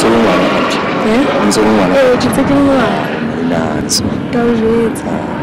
umwana wanje. Nzo umwana. Kitse kimwana. Nanzo. Kawujeza.